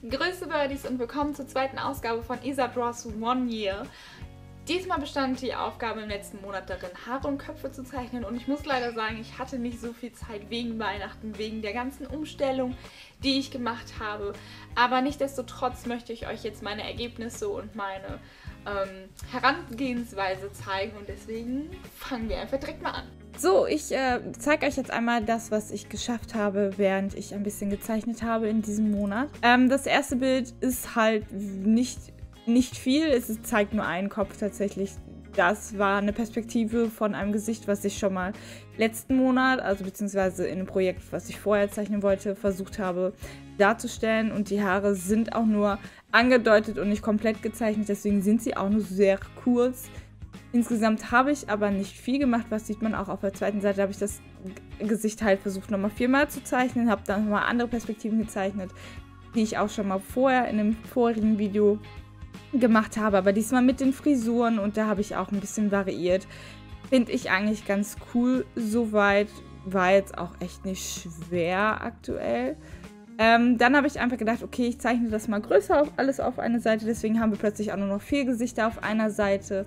Grüße Birdies und willkommen zur zweiten Ausgabe von Isa Draws One Year. Diesmal bestand die Aufgabe im letzten Monat darin, Haare und Köpfe zu zeichnen und ich muss leider sagen, ich hatte nicht so viel Zeit wegen Weihnachten, wegen der ganzen Umstellung, die ich gemacht habe. Aber nichtsdestotrotz möchte ich euch jetzt meine Ergebnisse und meine Herangehensweise zeigen und deswegen fangen wir einfach direkt mal an. So, ich zeige euch jetzt einmal das, was ich geschafft habe, während ich ein bisschen gezeichnet habe in diesem Monat. Das erste Bild ist halt nicht viel, es zeigt nur einen Kopf tatsächlich. Das war eine Perspektive von einem Gesicht, was ich schon mal letzten Monat, also beziehungsweise in einem Projekt, was ich vorher zeichnen wollte, versucht habe darzustellen. Und die Haare sind auch nur angedeutet und nicht komplett gezeichnet, deswegen sind sie auch nur sehr kurz. Insgesamt habe ich aber nicht viel gemacht, was sieht man auch auf der zweiten Seite, habe ich das Gesicht halt versucht nochmal viermal zu zeichnen, habe dann nochmal andere Perspektiven gezeichnet, die ich auch schon mal vorher in einem vorigen Video gemacht habe, aber diesmal mit den Frisuren und da habe ich auch ein bisschen variiert. Finde ich eigentlich ganz cool soweit, war jetzt auch echt nicht schwer aktuell. Dann habe ich einfach gedacht, okay, ich zeichne das mal größer alles auf eine Seite, deswegen haben wir plötzlich auch nur noch 4 Gesichter auf einer Seite.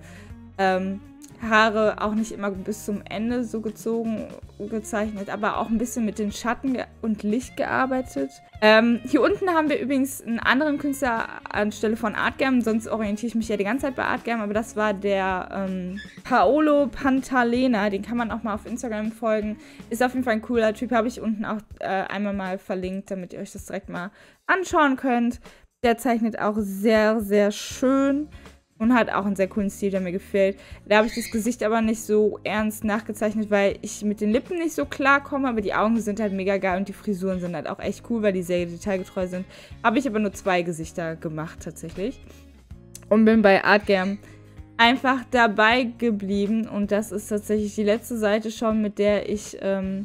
Haare auch nicht immer bis zum Ende so gezeichnet, aber auch ein bisschen mit den Schatten und Licht gearbeitet. Hier unten haben wir übrigens einen anderen Künstler anstelle von Artgerm, sonst orientiere ich mich ja die ganze Zeit bei Artgerm, aber das war der Paolo Pantalena, den kann man auch mal auf Instagram folgen. Ist auf jeden Fall ein cooler Typ, habe ich unten auch einmal mal verlinkt, damit ihr euch das direkt mal anschauen könnt. Der zeichnet auch sehr, sehr schön. Und hat auch einen sehr coolen Stil, der mir gefällt. Da habe ich das Gesicht aber nicht so ernst nachgezeichnet, weil ich mit den Lippen nicht so klar komme. Aber die Augen sind halt mega geil und die Frisuren sind halt auch echt cool, weil die sehr detailgetreu sind. Habe ich aber nur 2 Gesichter gemacht tatsächlich. Und bin bei Artgerm einfach dabei geblieben. Und das ist tatsächlich die letzte Seite schon, mit der ich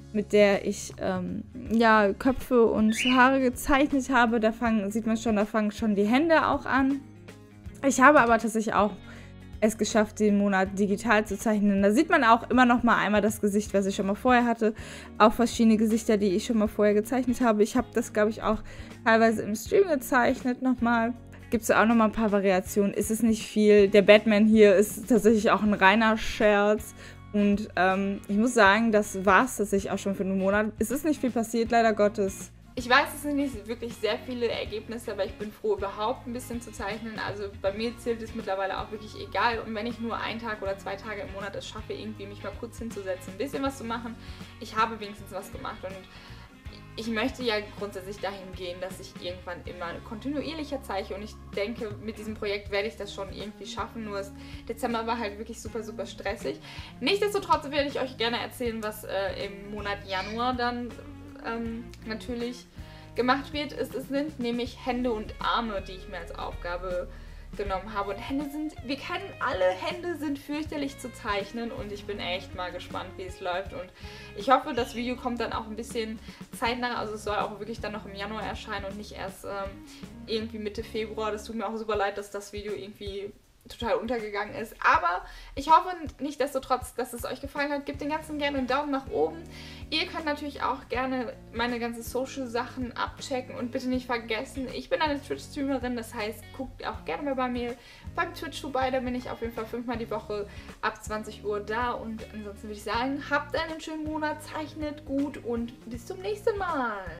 ja, Köpfe und Haare gezeichnet habe. Da sieht man schon, da fangen schon die Hände auch an. Ich habe aber tatsächlich auch es geschafft, den Monat digital zu zeichnen. Da sieht man auch immer noch mal einmal das Gesicht, was ich schon mal vorher hatte. Auch verschiedene Gesichter, die ich schon mal vorher gezeichnet habe. Ich habe das, glaube ich, auch teilweise im Stream gezeichnet nochmal. Gibt es auch noch mal ein paar Variationen. Ist es nicht viel. Der Batman hier ist tatsächlich auch ein reiner Scherz. Und ich muss sagen, das war es tatsächlich auch schon für einen Monat. Es ist nicht viel passiert, leider Gottes. Ich weiß, es sind nicht wirklich sehr viele Ergebnisse, aber ich bin froh, überhaupt ein bisschen zu zeichnen. Also bei mir zählt es mittlerweile auch wirklich egal. Und wenn ich nur 1 Tag oder 2 Tage im Monat es schaffe, irgendwie mich mal kurz hinzusetzen, ein bisschen was zu machen, ich habe wenigstens was gemacht. Und ich möchte ja grundsätzlich dahin gehen, dass ich irgendwann immer kontinuierlicher zeichne. Und ich denke, mit diesem Projekt werde ich das schon irgendwie schaffen. Nur Dezember war halt wirklich super, super stressig. Nichtsdestotrotz werde ich euch gerne erzählen, was im Monat Januar dann natürlich gemacht wird. Es sind nämlich Hände und Arme, die ich mir als Aufgabe genommen habe. Und wir kennen alle, Hände sind fürchterlich zu zeichnen und ich bin echt mal gespannt, wie es läuft. Und ich hoffe, das Video kommt dann auch ein bisschen zeitnah, also es soll auch wirklich dann noch im Januar erscheinen und nicht erst irgendwie Mitte Februar. Das tut mir auch super leid, dass das Video irgendwie total untergegangen ist. Aber ich hoffe nichtsdestotrotz, dass es euch gefallen hat. Gebt den Ganzen gerne einen Daumen nach oben. Ihr könnt natürlich auch gerne meine ganzen Social-Sachen abchecken und bitte nicht vergessen, ich bin eine Twitch-Streamerin, das heißt, guckt auch gerne mal bei mir beim Twitch vorbei. Da bin ich auf jeden Fall 5-mal die Woche ab 20 Uhr da und ansonsten würde ich sagen, habt einen schönen Monat, zeichnet gut und bis zum nächsten Mal.